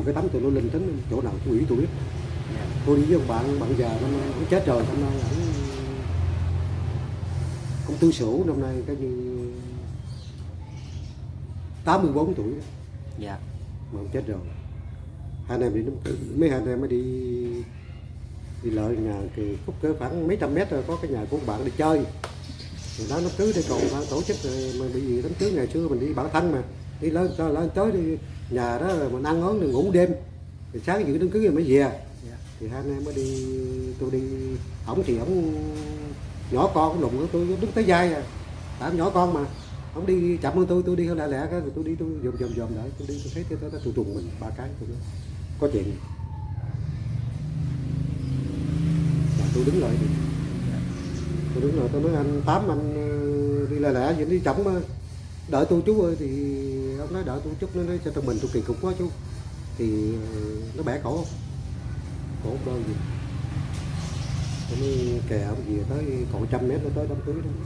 cái tấm tôi nó linh tính chỗ nào chú ý tôi biết. Tôi đi với ông bạn già năm nay cũng chết rồi, năm nay ông Tư Sửu năm nay cái như 84 tuổi đó. Dạ. Mà ông chết rồi. Hai anh em đi mấy anh em mới đi lợi nhà kỳ khúc cỡ khoảng mấy trăm mét rồi có cái nhà của bạn đi chơi. Rồi đó nó cứ để còn tổ chức rồi, mà bởi vì đám cưới ngày xưa mình đi bản thân mà đi lên tới đi nhà đó mình ăn uống rồi ngủ đêm, thì sáng dự đám cưới rồi mới về. Thì hai anh em mới đi, tôi đi, ổng thì ổng nhỏ con đụng tôi đứng tới vai à, tại nhỏ con mà ổng đi chậm hơn tôi đi hơi lẹ lẹ cái rồi tôi đi tôi dòm lại tôi đi tôi thấy cái đó tôi trùng mình ba cái tôi nói, có chuyện và tôi đứng lại tôi nói anh Tám anh đi lẹ lẹ vậy đi chậm đợi tôi chú ơi, thì ông nói đợi tôi chút, nó nói cho tụi mình tôi kỳ cục quá chú, thì nó bẻ cổ đôi gì nó mới kè ông gì tới còn 100 mét nó tới đám cưới đó.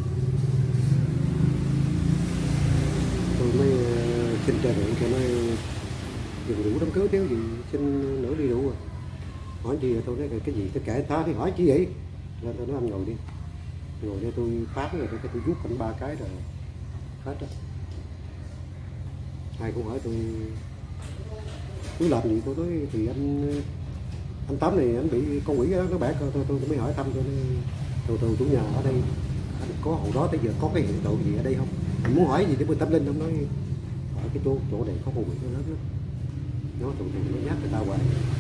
Tôi mới xin trợ điện cho nó dừng đủ đám cưới thiếu gì, xin nữa đi đủ rồi. Hỏi gì tôi nói cái gì tôi kể ta thì hỏi chi vậy, nên tôi nói anh ngồi đi tôi phán rồi tôi rút khoảng 3 cái rồi hết đó. Ai cũng hỏi tôi làm gì, tôi nói thì anh Tám này anh bị con quỷ đó nó bẻ cơ, tôi mới hỏi thăm tôi chủ nhà ở đây anh có hồi đó tới giờ có cái hiện tượng gì ở đây không, anh muốn hỏi gì để bên tâm linh. Ông nói ở cái chỗ này có con quỷ nó lớn lắm, nó thường nó nhát người ta hoài.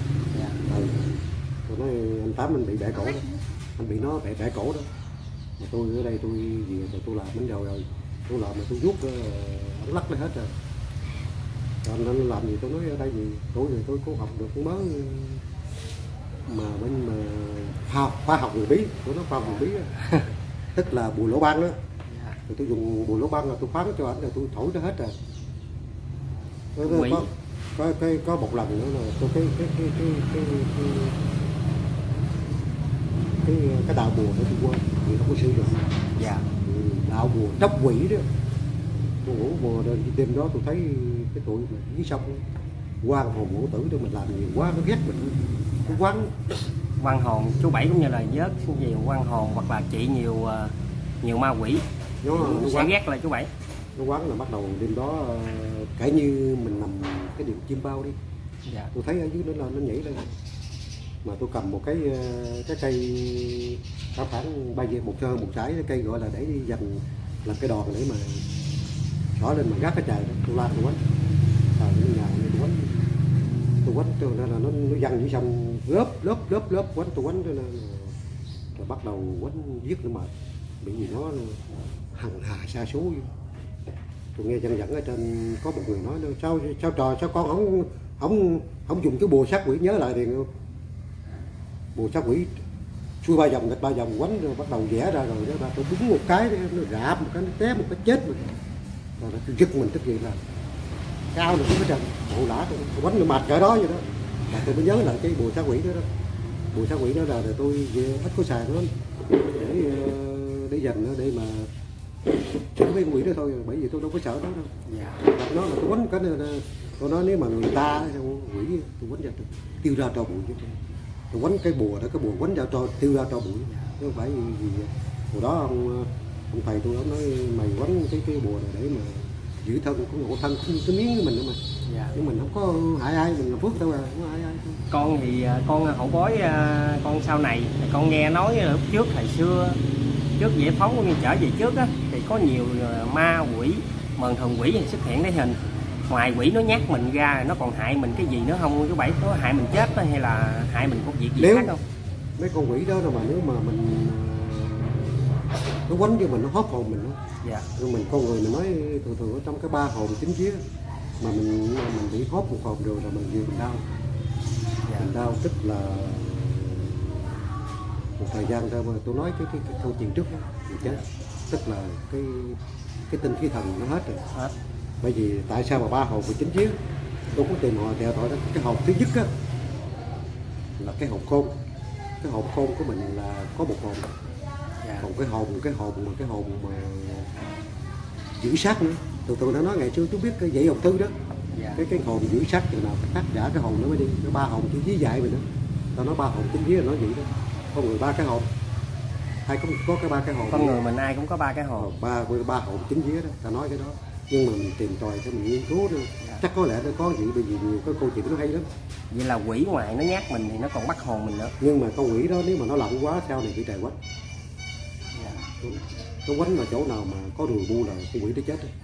Tôi nói anh Tám anh bị bẻ cổ đó, anh bị nó bẻ cổ đó, mà tôi ở đây tôi về tôi làm bánh rồi tôi làm mà tôi rút ông lắc lấy hết rồi. Anh làm gì tôi nói ở đây gì tôi có học được mới mà bên mà khoa học người bí, tôi nói khoa học người bí tức là bùa lỗ ban đó. Rồi tôi dùng bùa lỗ ban là tôi phán cho ảnh rồi tôi thổi nó hết rồi. Có một lần nữa là tôi cái đạo bùa đó tôi quên vì không có sử dụng. Đạo bùa tróc quỷ đó, tôi ngủ bùa lên đêm đó tôi thấy cái tụi dưới sông quan hồn ngũ tử để mình làm nhiều quá nó ghét mình, nó quán Quan hồn chú Bảy cũng như là vớt nhiều quan hồn hoặc là trị nhiều ma quỷ nó sẽ ghét lại chú Bảy. Nó quán là bắt đầu đêm đó kể như mình nằm cái điểm chim bao đi. Tôi thấy ở dưới nó nhảy lên, mà tôi cầm một cái cây cả khoảng bay về một trái cái cây gọi là để đi dành làm cái đòn để mà xỏ lên mà gác cái trời đó. Tôi la tôi quánh nhà tôi quánh cho nên là nó văng dưới sông lớp quánh tôi quánh cho nên rồi bắt đầu quánh giết nó mệt, bị gì nó hằng hà sa số. Tôi nghe dân dẫn ở trên có một người nói sao con không dùng cái bùa sát quỷ, nhớ lại thì bùa sát quỷ xuôi 3 vòng nghịch 3 vòng quánh rồi bắt đầu vẽ ra rồi đó, tôi đúng một cái nó rạp một cái nó té một cái chết mình rồi tôi giật mình tức gì là cao được cái trần bộ lã tôi quánh nó mệt cỡ đó vậy đó. Mà tôi mới nhớ lại cái bùa sát quỷ đó, bùa sát quỷ đó là tôi về ít có xài nó để dành nó để mà chữa mấy quỷ đó thôi, bởi vì tôi đâu có sợ đó đâu. Nó là tôi quánh cái này là tôi nói nếu mà người ta quỷ tôi quánh ra tôi tiêu ra cho bụi chứ tôi quánh cái bùa đó, cái bùa quánh ra cho tiêu ra cho bụi chứ không phải gì. Hồi đó ông thầy tôi ông nói mày quánh cái bùa này để mà giữ thân của hộ thân cũng cái miếng của mình nữa mà. Nhưng mình không có hại ai, mình làm phước thôi à, không có hại ai thôi. Con thì con hậu bối con sau này thì con nghe nói lúc trước thời xưa trước Giải Phóng cũng như trở về trước á thì có nhiều ma quỷ mờn thần quỷ xuất hiện cái hình, ngoài quỷ nó nhát mình ra nó còn hại mình cái gì nữa không chú Bảy, có hại mình chết đó, hay là hại mình có việc gì khác không? Mấy con quỷ đó mà nếu mà mình nó quánh cho mình nó hóp hồn mình đó. Rồi mình con người mình nói thường ở trong cái 3 hồn 9 vía mà mình bị hóp một hồn rồi là mình nhiều mình đau. Mình đau tức là một thời gian thôi mà tôi nói cái câu chuyện trước đó mình chết, tức là cái tinh khí thần nó hết rồi. Bởi vì tại sao mà 3 hồn 19 vía tôi có tìm hỏi theo tội đó. Cái hồn thứ nhất á là cái hồn khôn, cái hồn khôn của mình là có một hồn. Còn cái hồn mà giữ sát nữa. Tôi đã nói ngày xưa chú biết cái dãy hồn thư đó, Dạ. Cái hồn giữ sắc chừng nào thắt giả cái hồn nó mới đi. Nó 3 hồn chỉ dí dạy mình đó. Tao nói 3 hồn chính vía là nói vậy đó. Con người 3 cái hồn, ai cũng có cái 3 cái hồn. Con người mình ai cũng có 3 cái hồn. Ba hồn chính vía đó, ta nói cái đó. Nhưng mà mình tìm tòi cho mình nghiên cứu đó, Dạ. chắc có lẽ nó có gì, bởi vì nhiều cái câu chuyện nó hay lắm. Vậy là quỷ ngoài nó nhát mình thì nó còn bắt hồn mình nữa. Nhưng mà con quỷ đó nếu mà nó lặng quá sau này bị trời quánh. Dạ. Nó quánh mà chỗ nào mà có đùi bu là con quỷ nó chết đó.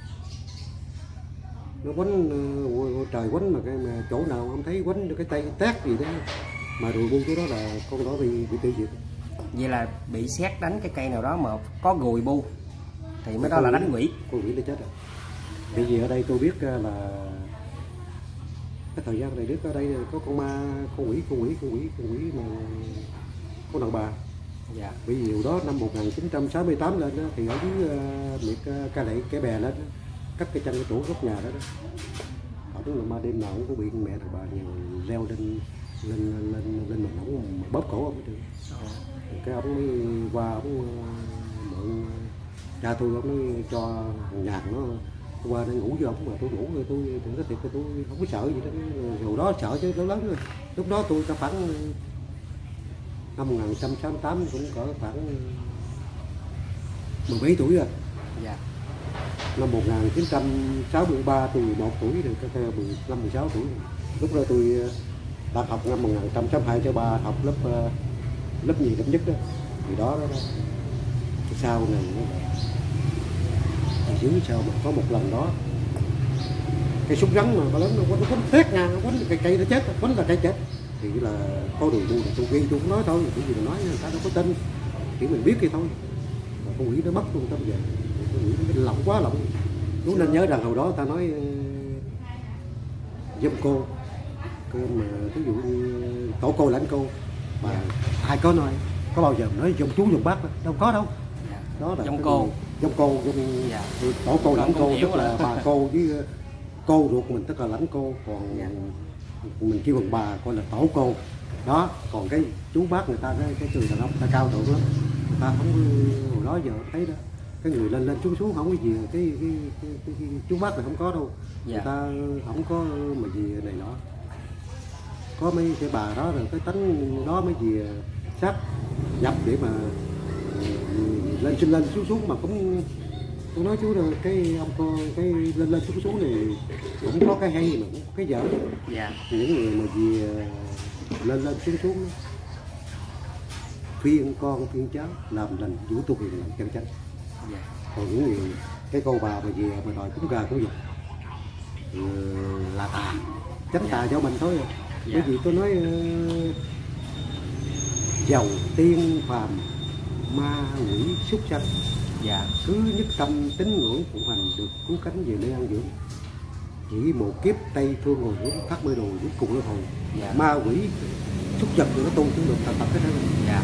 Nó quánh trời quánh mà chỗ nào không thấy quánh được cái tay cái tát gì đó mà đùi bu chỗ đó là con đó bị tiêu diệt. Vậy là bị sét đánh cái cây nào đó mà có gùi bu thì mới đó là đánh quỷ. Con quỷ nó chết rồi. Bởi vì ở đây tôi biết là cái thời gian này biết ở đây có con ma, con quỷ mà con đàn bà. Dạ. Bởi vì điều đó năm 1968 lên đó, thì ở dưới miệt Ca Lậy cái bè lên đó, cắt cái chân cái tủ góc nhà đó, ổng là ma đêm nào cũng có bị con mẹ đàn bà nhiều leo lên mình ổng bóp cổ ông hết trơn. Cái ông mới qua ông mượn cha tôi, ông mới cho thằng nhạc nó qua đây ngủ với ông, mà tôi ngủ rồi tôi nói thiệt tôi không có sợ gì đó. Hồi đó sợ chứ nó lớn rồi. Lúc đó tôi có khoảng năm 1968 cũng cỡ khoảng 17 tuổi rồi. Dạ. Năm 1963 tôi 11 tuổi rồi, cái 15 16 tuổi. Lúc đó tôi đã học năm 1962 cho ba học lớp nhì lớp nhất đó. Thì đó. Sau này thì dưới sao mà có một lần đó cây súng rắn mà lớn nó quánh thét ngang, nó quánh cây nó chết, quánh là cây chết. Thì là có đường là tôi ghi tôi cũng nói thôi, cái gì mà nói người ta đâu có tin, chỉ mình biết cái thôi. Mà con quỷ nó mất luôn tâm về, con quỷ nó lỏng quá lỏng. Chú nên nhớ rằng hồi đó ta nói dâm cô mà ví dụ như tổ cô lãnh cô mà ai có nói có bao giờ nói dòng chú dòng bác đâu có đâu. Đó là dòng cô dạ. tổ cô lãnh cô tức là bà cô với cô ruột mình tức là lãnh cô, còn dạ. Mình kêu bằng bà coi là tổ cô đó. Còn cái chú bác người ta cái người đàn ông ta cao thượng lắm, người ta không hồi đó giờ thấy đó, cái người lên xuống không có gì, cái chú bác này không có đâu. Dạ. Người ta không có mà gì này nọ, có mấy cái bà đó rồi cái tánh đó mấy gì sát nhập để mà lên xuống mà cũng tôi nói chú rồi, cái ông cô cái lên xuống này cũng có cái hay mà cũng có cái dở. Dạ. Những người mà gì lên xuống khuyên con khuyên cháu làm lành giữ tu hiền làm chân chánh. Dạ. Còn những người cái cô bà mà gì mà đòi cúng gà cúng vịt là tà, tránh tà cho mình thôi. Dạ. Bởi vì tôi nói giàu tiên phàm ma quỷ súc sanh. Dạ. Cứ nhất tâm tín ngưỡng phụng hành được cứu cánh về nơi an dưỡng. Chỉ một kiếp Tây Phương ngồi hướng thác mê đồ với cùng luân hồi. Dạ. Ma quỷ súc vật rồi nó tu cũng được tập cái đó. Dạ.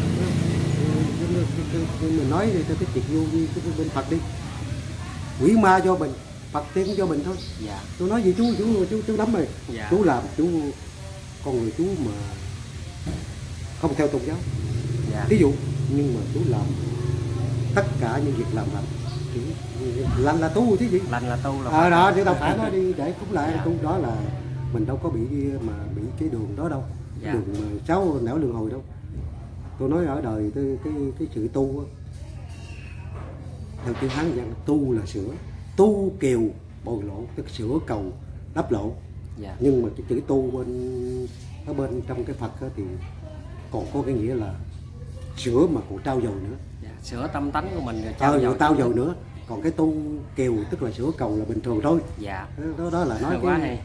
Mình nói cho cái chuyện vô đi cái bên Phật đi. Quỷ ma do mình, Phật tiên cho mình thôi. Dạ. Tôi nói gì chú nắm rồi. Dạ. Chú làm con người chú mà không theo tôn giáo. Dạ. Ví dụ nhưng mà chú làm tất cả những việc làm lành là tu chứ gì. Lành là tu là đó chứ đâu phải nói đi để cúng lại. Dạ. Tu đó là mình đâu có bị cái đường đó đâu. Dạ. Đường mà sáu nẻo luân hồi đâu. Tôi nói ở đời cái sự tu theo chữ Hán rằng tu là sửa, tu kiều bồi lộ, tức sửa cầu đắp lộ. Dạ. Nhưng mà cái chữ tu bên trong cái Phật thì còn có cái nghĩa là sửa mà còn trao dồi nữa. Dạ. Sửa tâm tánh của mình rồi trao dồi nữa. Còn cái tu kiều tức là sửa cầu là bình thường thôi. Dạ. Đó là nói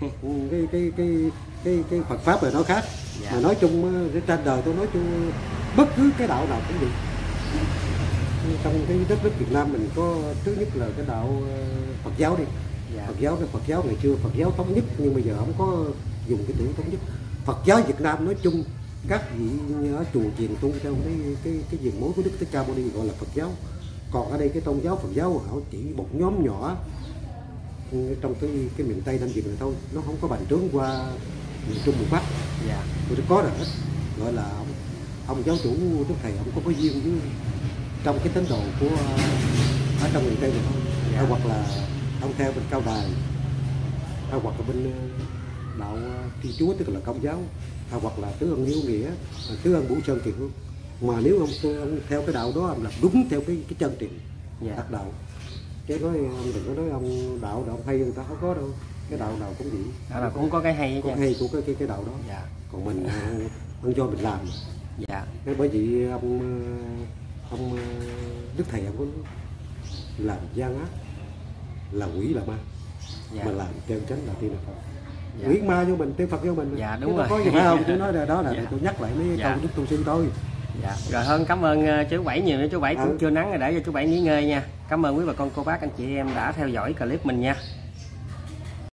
cái Phật pháp là nó khác. Dạ. Mà nói chung trên đời tôi nói chung bất cứ cái đạo nào cũng được. Trong cái đất nước Việt Nam mình có thứ nhất là cái đạo Phật giáo đi. Dạ. Phật giáo ngày xưa Phật giáo thống nhất, nhưng bây giờ không có dùng cái từ thống nhất. Phật giáo Việt Nam nói chung các vị ở chùa chiền tu theo cái diện mối của Đức Thích Ca Mâu Ni gọi là Phật giáo. Còn ở đây cái tôn giáo Phật giáo họ chỉ một nhóm nhỏ trong cái miền Tây Nam Việt này thôi, nó không có bành trướng qua miền Trung miền Bắc. Dạ. Tôi có rồi hết, gọi là ông giáo chủ Đức Thầy ông có duyên với trong cái tín đồ của ở trong miền Tây này thôi. Dạ. Hoặc là ông theo bên Cao Đài hoặc là bên đạo Thiên Chúa tức là Công giáo, hoặc là tứ ân hiếu nghĩa, tứ ân bổ sơn kiệt luôn. Mà nếu ông theo cái đạo đó ông làm đúng theo cái chân tiền thật đạo, chứ nói ông đừng có nói ông đạo hay người ta không có đâu, cái đạo nào cũng vậy, đạo nào cũng có cái hay, có hay của cái đạo đó. Còn mình ăn cho mình làm. Cái bởi vì ông Đức Thầy ông có làm gian ác là quỷ là ma, mà làm chân chánh là tiên là Phật. Quỷ ma vô mình, tiên Phật vô mình. Đúng rồi. Có gì phải không? Tôi nói đó là tôi nhắc lại mấy câu Đức Tu Sinh tôi. Rồi hơn, cảm ơn chú Bảy nhiều nữa. Chú Bảy cũng chưa nắng rồi, để cho chú Bảy nghỉ ngơi nha. Cảm ơn quý bà con cô bác anh chị em đã theo dõi clip mình nha.